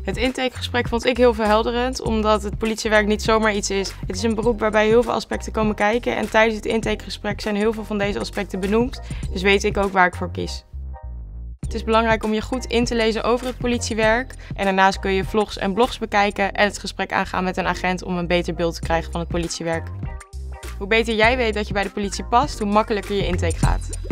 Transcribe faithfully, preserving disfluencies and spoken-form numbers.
Het intakegesprek vond ik heel verhelderend, omdat het politiewerk niet zomaar iets is. Het is een beroep waarbij heel veel aspecten komen kijken en tijdens het intakegesprek zijn heel veel van deze aspecten benoemd, dus weet ik ook waar ik voor kies. Het is belangrijk om je goed in te lezen over het politiewerk en daarnaast kun je vlogs en blogs bekijken en het gesprek aangaan met een agent om een beter beeld te krijgen van het politiewerk. Hoe beter jij weet dat je bij de politie past, hoe makkelijker je intake gaat.